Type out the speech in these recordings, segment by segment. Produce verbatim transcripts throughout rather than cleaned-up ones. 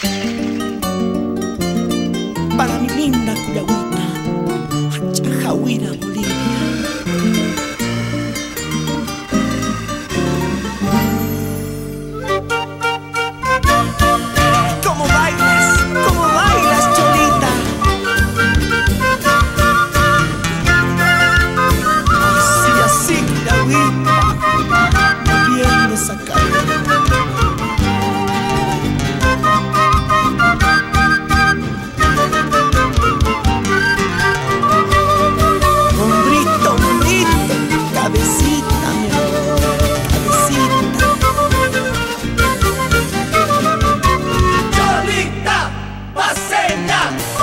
Para mi linda Cuyagüita, Chajahuira, Bolivia. ¿Cómo bailas? ¿Cómo bailas, Cholita? Así, así, Cuyagüita, me vienes a caer. Cabecita, mi amor, cabecita. Cholita paseña.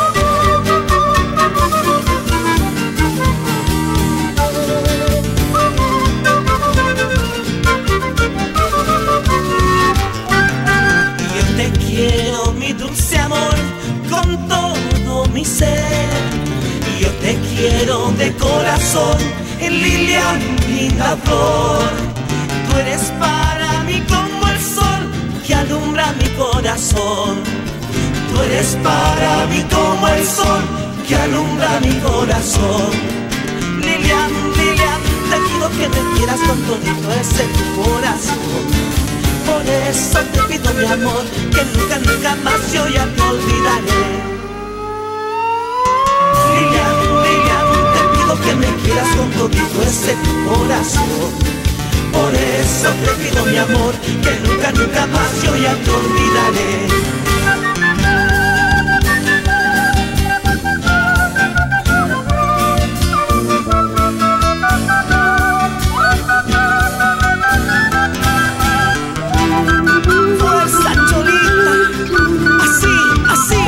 Yo te quiero, mi dulce amor, con todo mi ser. Yo te quiero de corazón, en Lilian, linda flor. Tú eres para mí como el sol que alumbra mi corazón. Tú eres para mí como el sol que alumbra mi corazón. Lilian, Lilian, te pido que me quieras con todito ese tu corazón. Por eso te pido, mi amor, que nunca, nunca más yo ya te olvidaré. Lilian, Lilian, que me quieras con todito ese tu corazón. Por eso te pido, mi amor, que nunca, nunca más yo ya te olvidaré. Fuerza, Cholita, así, así.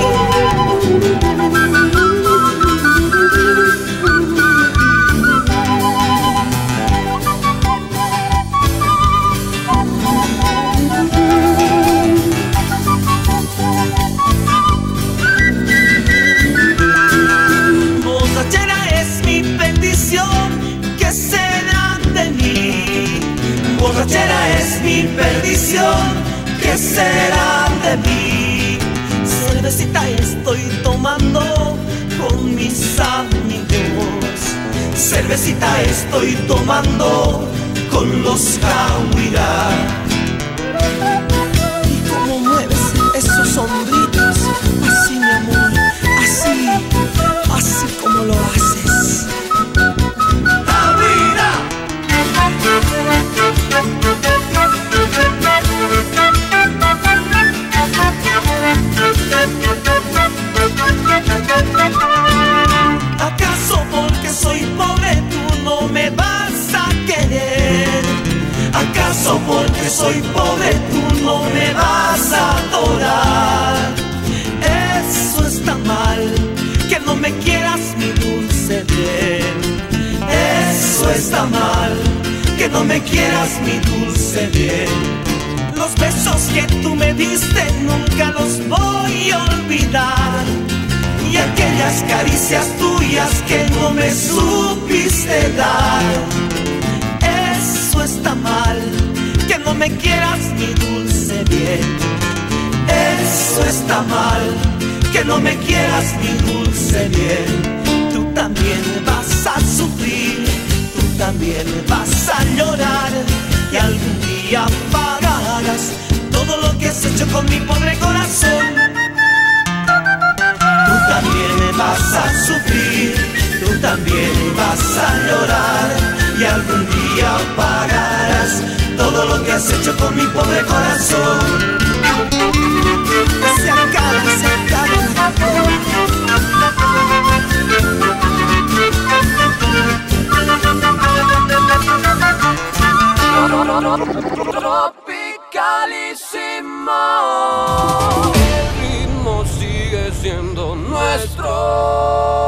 Borrachera es mi perdición, ¿qué será de mí? Cervecita estoy tomando con mis amigos. Cervecita estoy tomando con los Jahuira. ¿Y cómo mueves esos hombritos? Así, mi amor, así, así como lo haces. ¿Acaso porque soy pobre tú no me vas a querer? ¿Acaso porque soy pobre tú no me vas a adorar? Eso está mal, que no me quieras mi dulce bien. Eso está mal, que no me quieras mi dulce bien. Los besos que tú me diste nunca los voy a olvidar. Y aquellas caricias tuyas que no me supiste dar. Eso está mal, que no me quieras mi dulce bien. Eso está mal, que no me quieras mi dulce bien. Tú también vas a sufrir, tú también vas a llorar, y algún día pagarás todo lo que has hecho con mi pobre corazón. Tú también vas a sufrir, tú también vas a llorar, y algún día pagarás todo lo que has hecho con mi pobre corazón. Se acaba, se acaba. Tropicalísimo, el ritmo sigue siendo nuestro.